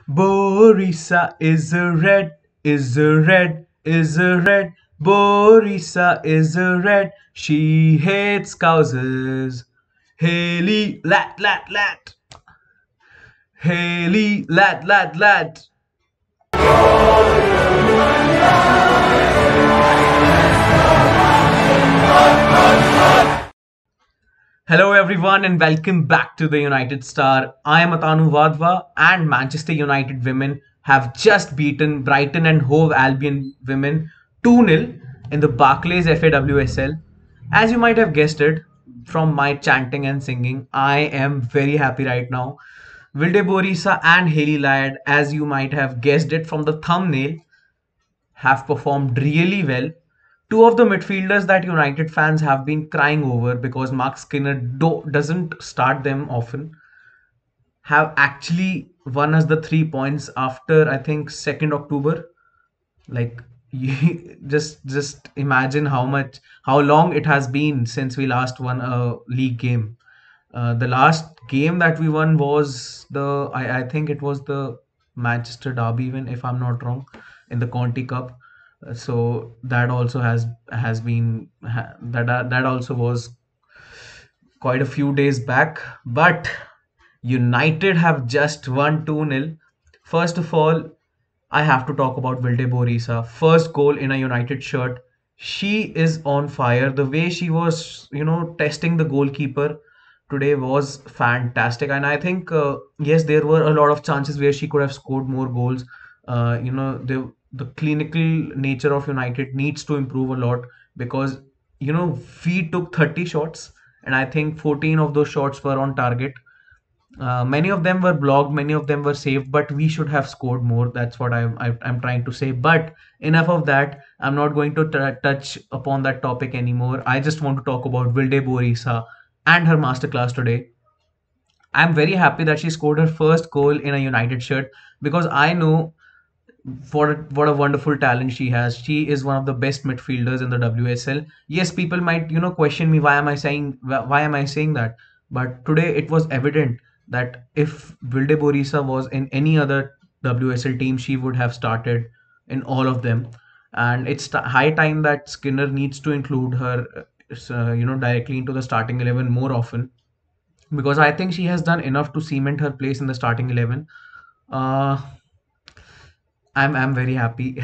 Borisa is a red, is a red, is a red. Borisa is a red. She hates cows. Haley, lat, lat, lat. Haley, lat, lat, lat. Hello, everyone, and welcome back to the United Star. I am Atanu Vadva, and Manchester United women have just beaten Brighton and Hove Albion women 2-0 in the Barclays FAWSL. As you might have guessed it from my chanting and singing, I am very happy right now. Vilde Borisa and Haley Ladd, as you might have guessed it from the thumbnail, have performed really well. Two of the midfielders that United fans have been crying over because Mark Skinner doesn't start them often have actually won us the 3 points after I think 2nd October. Like just imagine how long it has been since we last won a league game. The last game that we won was I think it was the Manchester Derby win, if I'm not wrong, in the Conti Cup. So that also has been that also was quite a few days back. But United have just won 2-0. First of all, I have to talk about Vilde Borisa. First goal in a United shirt. She is on fire. The way she was, testing the goalkeeper today was fantastic. And I think, yes, there were a lot of chances where she could have scored more goals. The clinical nature of United needs to improve a lot because, we took 30 shots and I think 14 of those shots were on target. Many of them were blocked, many of them were saved, but we should have scored more. That's what I'm trying to say. But enough of that. I'm not going to touch upon that topic anymore. I just want to talk about Vilde Borisa and her masterclass today. I'm very happy that she scored her first goal in a United shirt because I know what a wonderful talent she has. She is one of the best midfielders in the WSL. Yes, people might question me why am I saying that, but today it was evident that if Vilde Borisa was in any other WSL team, she would have started in all of them. And it's high time that Skinner needs to include her, directly into the starting 11 more often because I think she has done enough to cement her place in the starting 11. Uh, I'm very happy.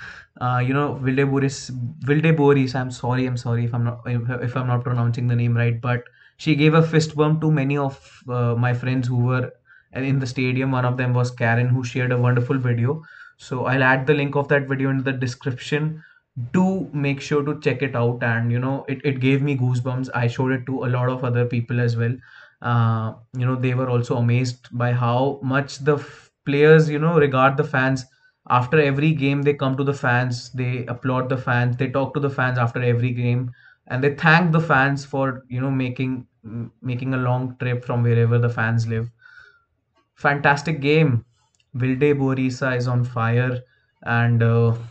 Vilde Boris. I'm sorry if I'm not pronouncing the name right, but she gave a fist bump to many of my friends who were in the stadium. One of them was Karen, who shared a wonderful video. So I'll add the link of that video in the description. Do make sure to check it out, and it gave me goosebumps. I showed it to a lot of other people as well. They were also amazed by how much the players regard the fans. After every game they come to the fans, they applaud the fans, they talk to the fans after every game, and they thank the fans for making a long trip from wherever the fans live. Fantastic game. Vilde Borisa is on fire, and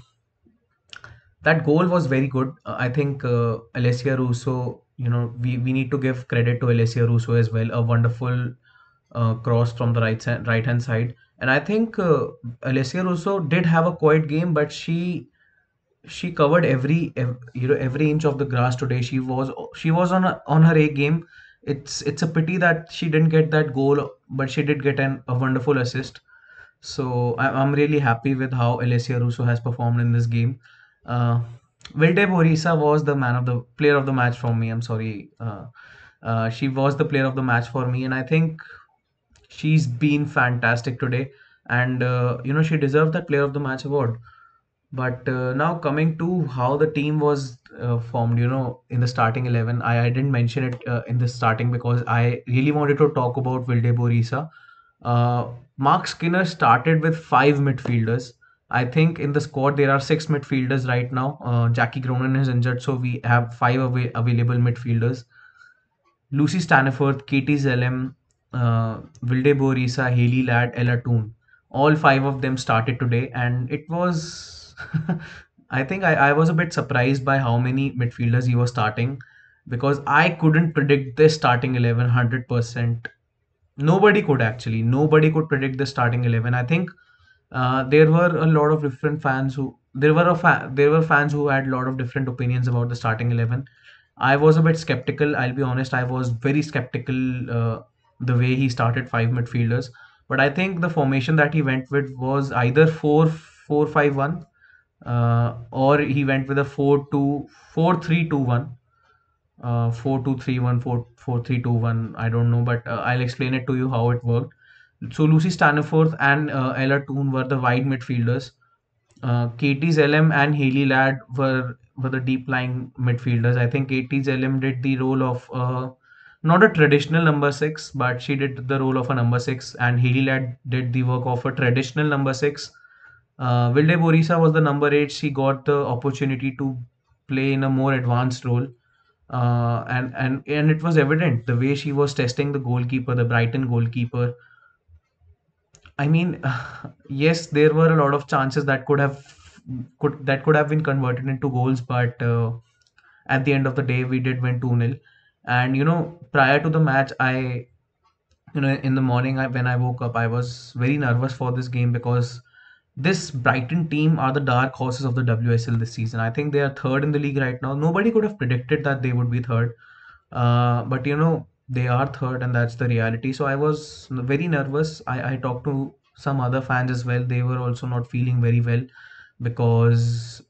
that goal was very good. I think Alessia Russo, we need to give credit to Alessia Russo as well. A wonderful cross from the right hand side. And I think Alessia Russo did have a quiet game, but she covered every inch of the grass today. She was on her A game. It's a pity that she didn't get that goal, but she did get a wonderful assist. So I'm really happy with how Alessia Russo has performed in this game. Uh, Vilde Borisa was the player of the match for me. I'm sorry. She was the player of the match for me, and I think she's been fantastic today. And she deserved that player of the match award. But now coming to how the team was formed, in the starting 11, I didn't mention it in the starting because I really wanted to talk about Vilde Borisa. Mark Skinner started with five midfielders. I think in the squad there are six midfielders right now. Jackie Cronin is injured, so we have five available midfielders. Lucy Staniforth, Katie Zellem, Vilde Borisa, Haley Ladd, Ella Toon. All five of them started today, and it was. I think I was a bit surprised by how many midfielders he was starting because I couldn't predict this starting 11 100%. Nobody could actually. Nobody could predict the starting 11. I think there were a lot of different fans who there were fans who had a lot of different opinions about the starting 11. I was a bit skeptical. I'll be honest. I was very skeptical the way he started five midfielders. But I think the formation that he went with was either 4-4-5-1, or he went with a 4-3-2-1, 4-2-3-1, 4-4-3-2-1. I don't know, but I'll explain it to you how it worked. So Lucy Staniforth and Ella Toon were the wide midfielders. Katie Zellem and Haley Ladd were the deep lying midfielders. I think Katie Zellem did the role of not a traditional number six, but she did the role of a number six, and Haley Ladd did the work of a traditional number six. Vilde Borisa was the number eight. She got the opportunity to play in a more advanced role. And it was evident the way she was testing the goalkeeper, the Brighton goalkeeper. I mean, yes, there were a lot of chances that could have been converted into goals, but at the end of the day, we did win 2-0. And prior to the match, in the morning, when I woke up, I was very nervous for this game because this Brighton team are the dark horses of the WSL this season. I think they are third in the league right now. Nobody could have predicted that they would be third. But they are third, and that's the reality. So I was very nervous. I talked to some other fans as well. They were also not feeling very well because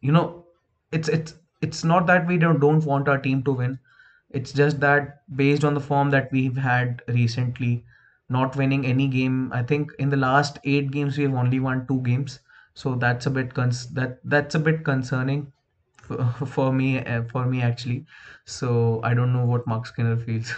it's not that we don't want our team to win. It's just that based on the form that we've had recently, not winning any game. I think in the last eight games we have only won two games, so that's a bit that's a bit concerning for me actually. So I don't know what Mark Skinner feels.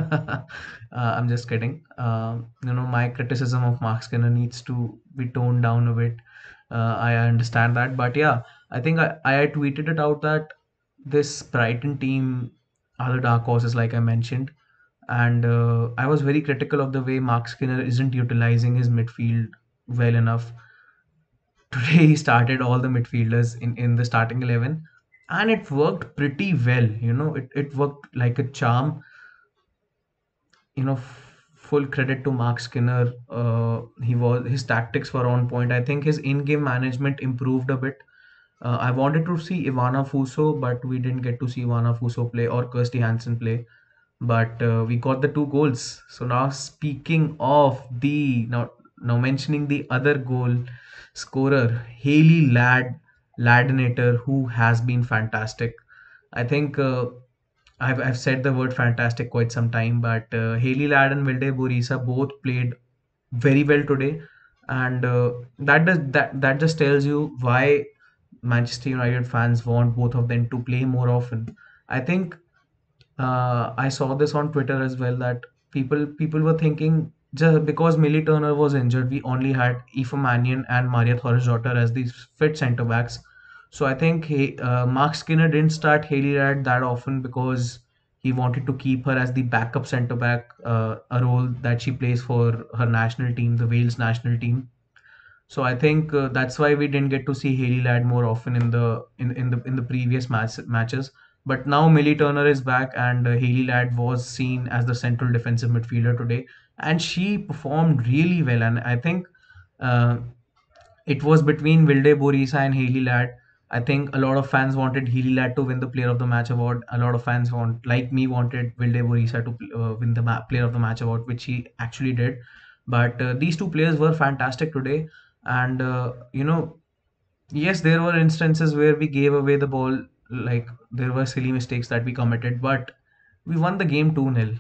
I'm just kidding. My criticism of Mark Skinner needs to be toned down a bit. I understand that, but yeah, I think I tweeted it out that this Brighton team are the dark horses, like I mentioned, and I was very critical of the way Mark Skinner isn't utilizing his midfield well enough. Today he started all the midfielders in the starting 11, and it worked pretty well. It worked like a charm. Full credit to Mark Skinner. His tactics were on point. I think his in-game management improved a bit. I wanted to see Ivana Fuso, but we didn't get to see Ivana Fuso play or Kirsty Hansen play. But we got the two goals. So now speaking of now mentioning the other goal scorer, Haley Ladinator, who has been fantastic. I think I've said the word fantastic quite some time, but Haley Ladd and Vilde Borisa both played very well today, and that just tells you why Manchester United fans want both of them to play more often. I think I saw this on Twitter as well that people were thinking just because Millie Turner was injured, we only had Aoife Mannion and Maria Thorisdottir as these fit centre backs. So I think Mark Skinner didn't start Haley Rad that often because he wanted to keep her as the backup centre back, a role that she plays for her national team, the Wales national team. So I think that's why we didn't get to see Haley Ladd more often in the previous matches. But now Millie Turner is back, and Haley Ladd was seen as the central defensive midfielder today, and she performed really well. And I think uh, it was between Vilde Borisa and Haley Ladd. I think a lot of fans wanted Haley Ladd to win the Player of the Match award. A lot of fans like me, wanted Vilde Borisa to win the Player of the Match award, which he actually did. But these two players were fantastic today, and yes, there were instances where we gave away the ball, like there were silly mistakes that we committed, but we won the game 2-0.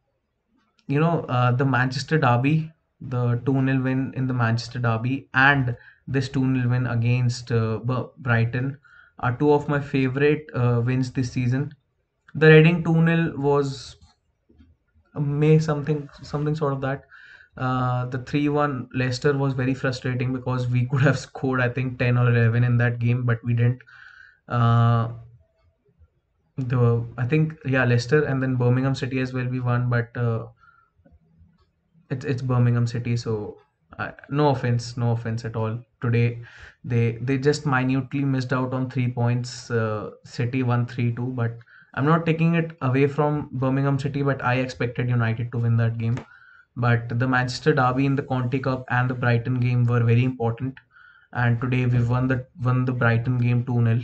The Manchester Derby, the 2-0 win in the Manchester Derby, and this 2-0 win against Brighton are two of my favorite wins this season. The Reading 2-0 was May something sort of that. The 3-1 Leicester was very frustrating because we could have scored, I think, 10 or 11 in that game, but we didn't. Uh, the I think, yeah, Leicester and then Birmingham City as well we won, but it's Birmingham City, so no offense at all. Today they just minutely missed out on 3 points. City won 3-2, but I'm not taking it away from Birmingham City, but I expected United to win that game. But the Manchester derby in the Conti Cup and the Brighton game were very important. And today we won the Brighton game 2-0.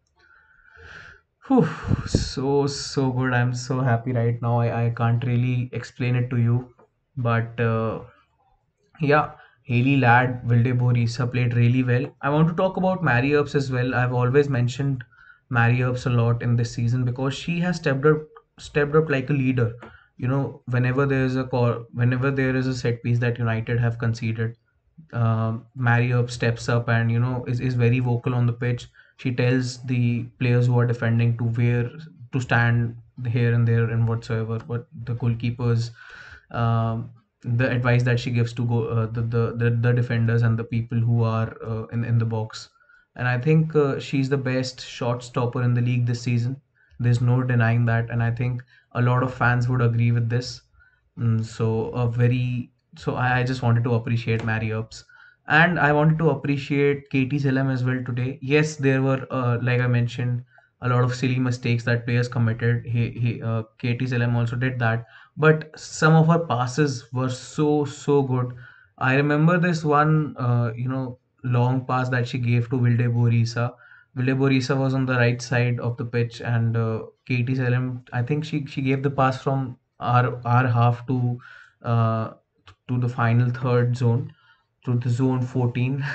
Whew, so good. I'm so happy right now. I can't really explain it to you. But yeah, Haley Ladd, Vilde Borisa played really well. I want to talk about Mary Earps as well. I've always mentioned Mary Earps a lot in this season because she has stepped up like a leader. Whenever there is a call, whenever there is a set piece that United have conceded, Mary Earps steps up and is very vocal on the pitch. She tells the players who are defending to stand here and there and whatsoever. But the goalkeepers, um, the advice that she gives to go the defenders and the people who are in the box. And I think she's the best shot stopper in the league this season. There's no denying that, and I think a lot of fans would agree with this. So I just wanted to appreciate Mary Earps, and I wanted to appreciate Katie Selem as well today. Yes, there were like I mentioned, a lot of silly mistakes that players committed. Katie Selem also did that, but some of her passes were so good. I remember this one, long pass that she gave to Vilde Borisa. Vilde Borisa was on the right side of the pitch, and Katie Selem, I think she gave the pass from our half to the final third zone, to the zone 14.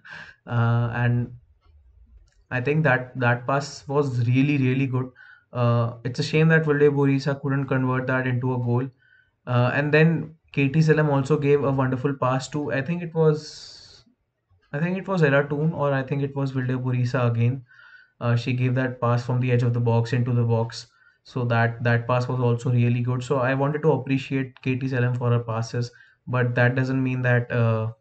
And I think that pass was really good. It's a shame that Vilde Borisa couldn't convert that into a goal. And then Katie Selam also gave a wonderful pass to, I think it was Ella Toon, or I think it was Vilde Borisa again. She gave that pass from the edge of the box into the box. So that pass was also really good. So I wanted to appreciate Katie Selam for her passes, but that doesn't mean that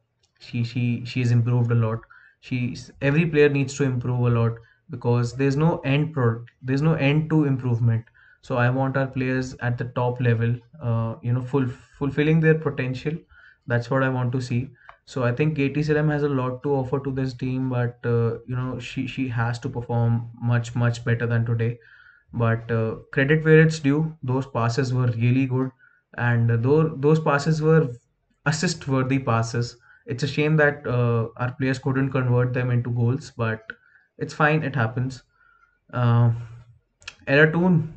she's improved a lot. Every player needs to improve a lot because there's no end to improvement. So I want our players at the top level, fulfilling their potential. That's what I want to see. So I think Katie Selam has a lot to offer to this team, but she has to perform much better than today. But credit where it's due. Those passes were really good, and those passes were assist-worthy passes. It's a shame that our players couldn't convert them into goals, but it's fine. It happens. Uh, Ella Toon,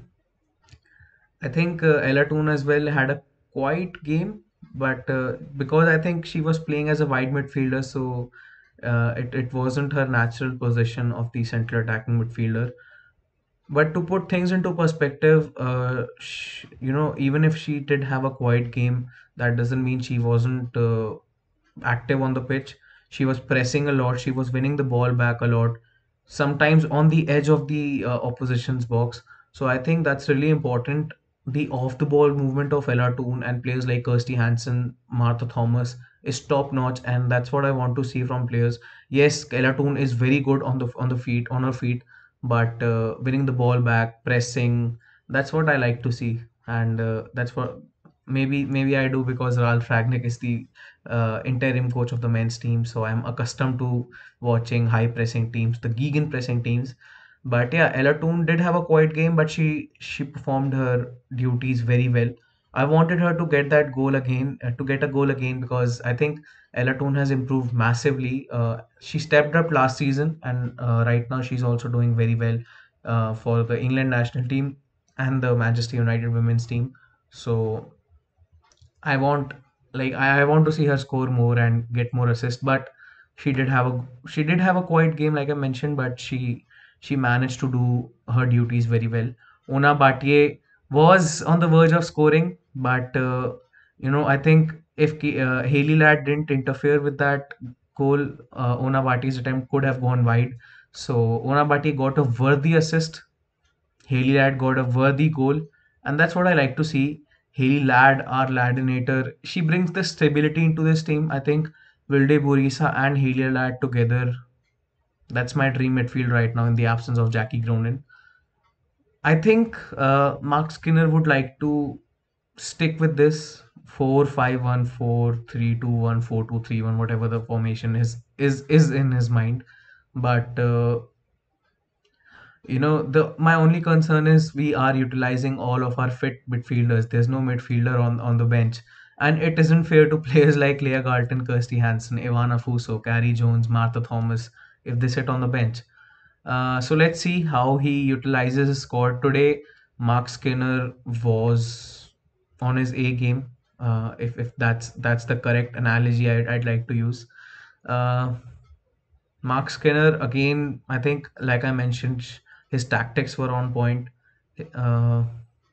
I think Ella Toon as well had a quiet game, but because I think she was playing as a wide midfielder, so it wasn't her natural position of the central attacking midfielder. But to put things into perspective, even if she did have a quiet game, that doesn't mean she wasn't active on the pitch. She was pressing a lot. She was winning the ball back a lot, sometimes on the edge of the opposition's box. So I think that's really important. The off-the-ball movement of Ella Toon and players like Kirsty Hansen, Martha Thomas is top notch, and that's what I want to see from players. Yes, Ella Toon is very good on her feet, but winning the ball back, pressing, that's what I like to see, and that's what maybe I do because Ralph Ragnick is the interim coach of the men's team, so I'm accustomed to watching high pressing teams, the Gegan pressing teams. But yeah, Ella Toon did have a quiet game, but she performed her duties very well. I wanted her to get that goal again, to get a goal again, because I think Ella Toon has improved massively. She stepped up last season, and right now she's also doing very well for the England national team and the Manchester United women's team. So I want I want to see her score more and get more assists. But she did have a quiet game, like I mentioned, but she managed to do her duties very well. Ona Bhatia was on the verge of scoring, but I think if Haley Ladd didn't interfere with that goal, Ona Bhatia's attempt could have gone wide. So Ona Bhatia got a worthy assist. Haley Ladd got a worthy goal, and that's what I like to see. Haley Ladd, our Laddinator, she brings the stability into this team. I think Vilde Borisa and Haley Ladd together, that's my dream midfield right now in the absence of Jackie Cronin. I think Mark Skinner would like to stick with this 4-5-1, 4-3-2-1, 4-2-3-1, whatever the formation is in his mind. But the my only concern is we are utilizing all of our fit midfielders. There's no midfielder on the bench, And it isn't fair to players like Leah Galton, Kirsty Hansen, Ivana Fuso, Carrie Jones, Martha Thomas if they sit on the bench. So let's see how he utilizes his squad today. Mark Skinner was on his A game. If that's the correct analogy I'd like to use. Uh, Mark Skinner again. I think, like I mentioned, his tactics were on point. Uh,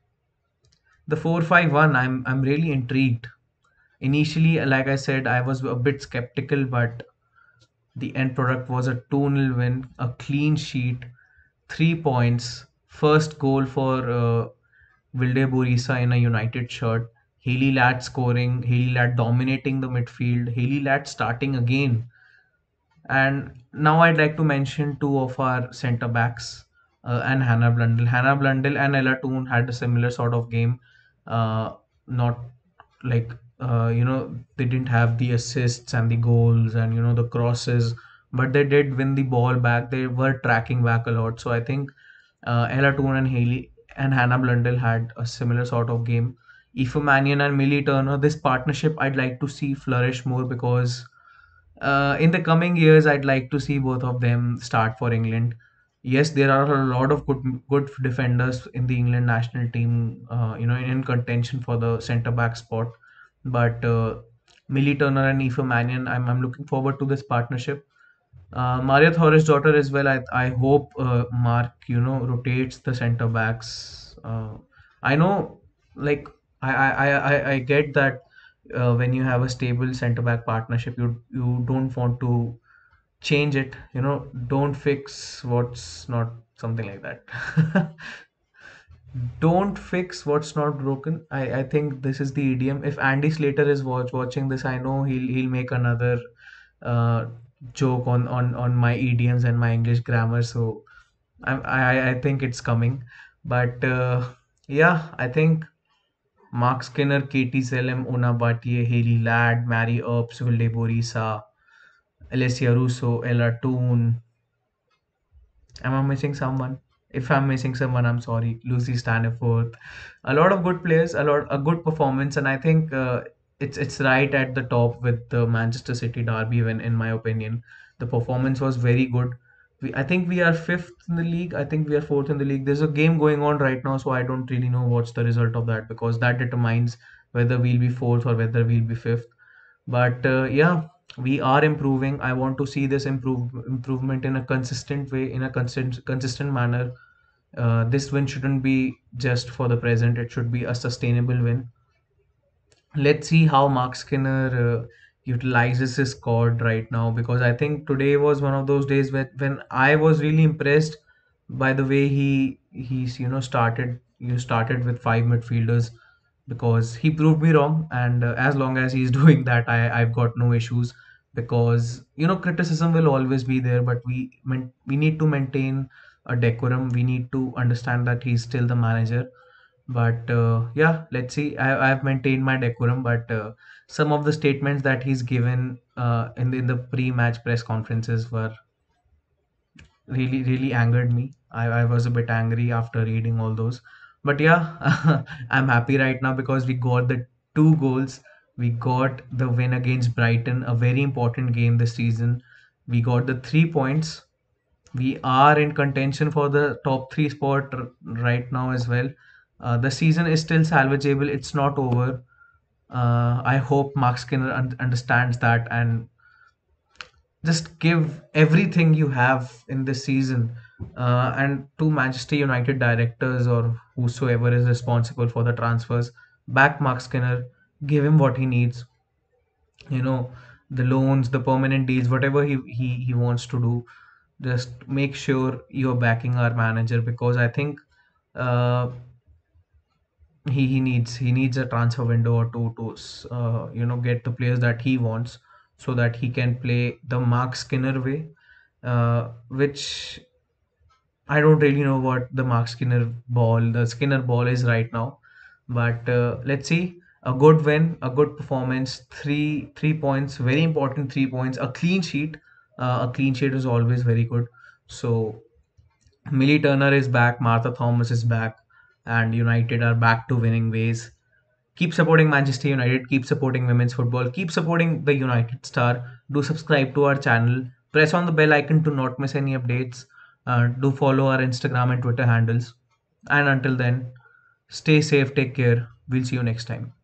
the 4-5-1. I'm really intrigued. Initially, like I said, I was a bit skeptical, but the end product was a 2-0 win, a clean sheet, 3 points, first goal for Vilde Borisa in a United shirt. Haley Ladd scoring, Haley Ladd dominating the midfield, Haley Ladd starting again. And now I'd like to mention two of our centre backs and Hannah Blundell. Hannah Blundell and Ella Toon had a similar sort of game. Not like, they didn't have the assists and the goals and, the crosses, but they did win the ball back. They were tracking back a lot. So I think Ella Toon and Haley and Hannah Blundell had a similar sort of game. Aoife Mannion and Millie Turner, this partnership I'd like to see flourish more because in the coming years, I'd like to see both of them start for England. Yes, there are a lot of good defenders in the England national team, in contention for the centre back spot. But Millie Turner and Aoife Mannion, I'm looking forward to this partnership. Maria Torres' daughter as well. I hope Mark, rotates the centre backs. I know, like I get that when you have a stable centre back partnership, you don't want to change it. Don't fix what's not, something like that. Don't fix what's not broken. I think this is the idiom. If Andy Slater is watching this, I know he'll make another uh, joke on my idioms and my English grammar. So I think it's coming. But yeah, I think Mark Skinner, Katie Selem, Ona Bhatia, Haley Ladd, Mary Earps, Vilde Borisa, Alessia Russo, Ella Toon. Am I missing someone? If I'm missing someone, I'm sorry. Lucy Staniforth. A lot of good players, a good performance, and I think it's right at the top with the Manchester City derby win, in my opinion. The performance was very good. I think we are fifth in the league. I think we are fourth in the league. There's a game going on right now, so I don't really know what's the result of that because that determines whether we'll be fourth or whether we'll be fifth. But yeah, we are improving. I want to see this improvement in a consistent way, in a consistent manner. This win shouldn't be just for the present, it should be a sustainable win. Let's see how Mark Skinner utilizes his squad right now because I think today was one of those days when I was really impressed by the way he's started with five midfielders because he proved me wrong, and as long as he's doing that, I've got no issues because criticism will always be there, but we need to maintain a decorum. We need to understand that he's still the manager. But yeah, let's see. I've maintained my decorum, but some of the statements that he's given in the pre-match press conferences were really angered me. I was a bit angry after reading all those. But yeah, I'm happy right now because we got the two goals. We got the win against Brighton, a very important game this season. We got the 3 points. We are in contention for the top three spot right now as well. The season is still salvageable. It's not over. I hope Mark Skinner understands that and just give everything you have in this season. And to Manchester United directors or whosoever is responsible for the transfers, back Mark Skinner, give him what he needs. You know, the loans, the permanent deals, whatever he wants to do. Just make sure you're backing our manager because I think uh, he needs a transfer window or two to get the players that he wants so that he can play the Mark Skinner way, which I don't really know what the the Skinner ball is right now, but let's see. A good win, a good performance, three points, very important 3 points, a clean sheet. A clean sheet is always very good. So Millie Turner is back, Martha Thomas is back, and United are back to winning ways. Keep supporting Manchester United, keep supporting women's football, keep supporting the United Star. Do subscribe to our channel, press on the bell icon to not miss any updates. Do follow our Instagram and Twitter handles. And until then, stay safe, take care. We'll see you next time.